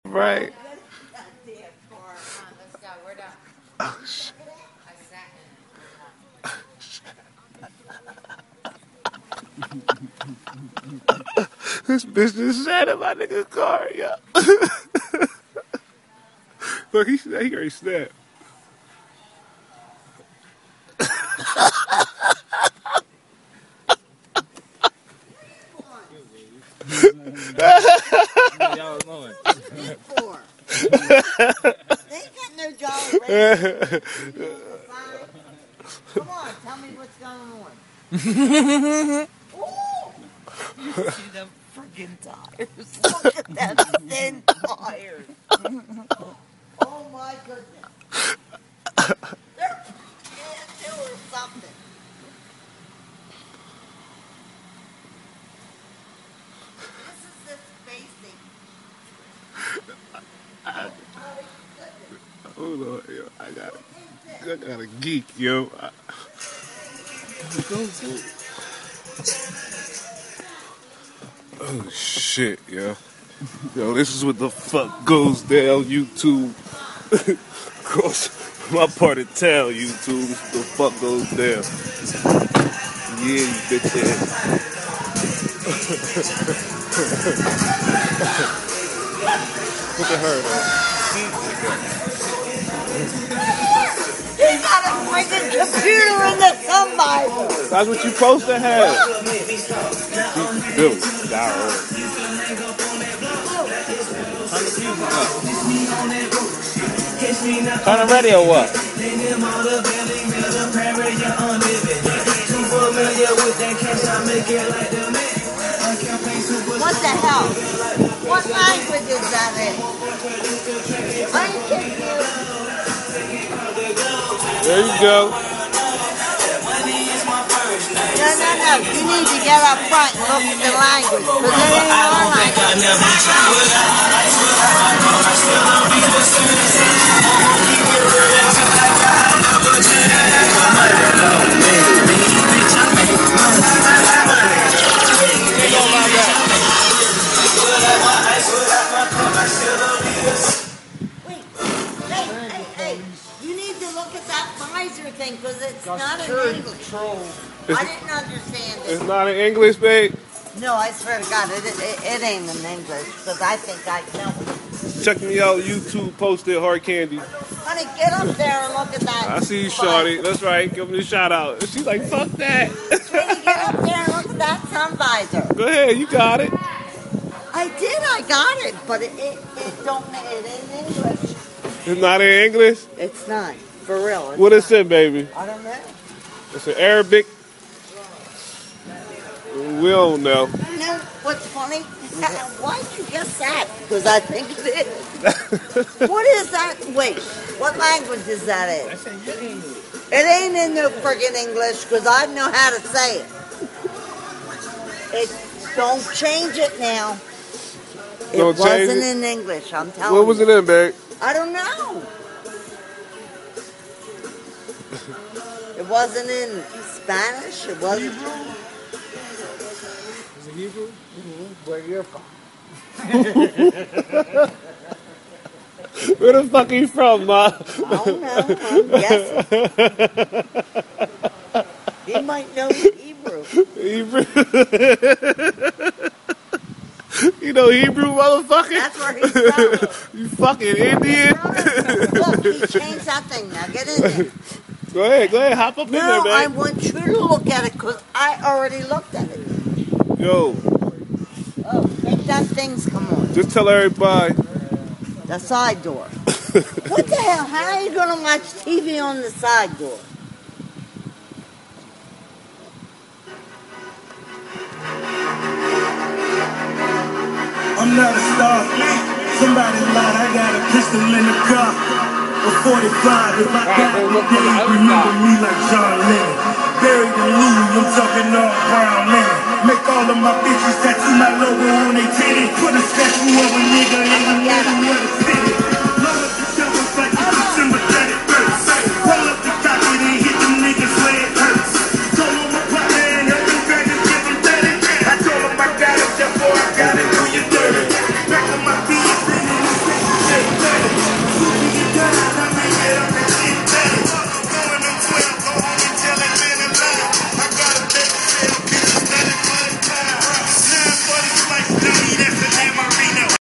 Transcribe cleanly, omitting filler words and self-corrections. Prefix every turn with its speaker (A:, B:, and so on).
A: Right.
B: Let's go. We're done.
A: Oh, shit.
B: I sat
A: This bitch just sat in my nigga's car, yo. Look, he already snapped.
C: Y'all knowing.
D: For? They ain't got no job ready. Come on, tell me what's going on. Ooh, you see them friggin' tires. Look at them thin tires. Oh my goodness. They're brand new or something. This is the spacing.
A: Hold on, yo. I got a geek, yo. Oh shit, yo. Yo, this is what the fuck goes down, YouTube. Across my part of town, YouTube. This is what the fuck goes down. Yeah, you bitch ass. Look at her, though.
D: He got a friggin' computer in the sun visor.
A: That's what you supposed to have. Bill, down.
C: Turn the radio what?
D: What the hell? What language is that in? I'm confused.
A: There you go.
D: No. You need to get up front and look at the language. Because it ain't our Hey, you need to look at that visor thing because it's not in English. I didn't understand it.
A: It's not in English, babe.
D: No, I swear to God, it ain't in English because I think I know.
A: Check me out, YouTube posted Hard Candy.
D: Honey, get up there and look at that.
A: I see you, shorty. That's right. Give me a shout out. She's like, fuck that.
D: Sweetie, get up there and look at that sun visor.
A: Go ahead, you got it.
D: I got it, but it ain't English.
A: It's not in English?
D: It's not, for real.
A: What is it, baby?
D: I don't know.
A: It's an Arabic. We don't know.
D: You know what's funny? Why'd you guess that? Because I think it is. What is that? Wait, what language is that in? It ain't in no friggin' English because I know how to say it. Don't change it now. It wasn't in English, I'm telling you.
A: What was it in, babe?
D: I don't know. It wasn't in Spanish. It wasn't.
C: Is it Hebrew? Where you're from?
A: Where the fuck are you from, Ma?
D: I don't know. I'm guessing. He might know Hebrew.
A: Hebrew. You know Hebrew, motherfucker?
D: That's where he's from.
A: You fucking Indian.
D: Look, he changed that thing. Now get in there.
A: Go ahead, hop up in there,
D: No,
A: man.
D: I want you to look at it because I already looked at it.
A: Yo,
D: Oh, make that things come on.
A: just tell everybody.
D: The side door. What the hell? How are you going to watch TV on the side door?
E: I'm not a star. Somebody lied. I got a pistol in the car. A 45. If I die today, remember me like John Lennon. Buried in Louis, I'm talking all brown linen. Make all of my bitches tattoo my logo on their titties. Put a statue of a nigga in the middle.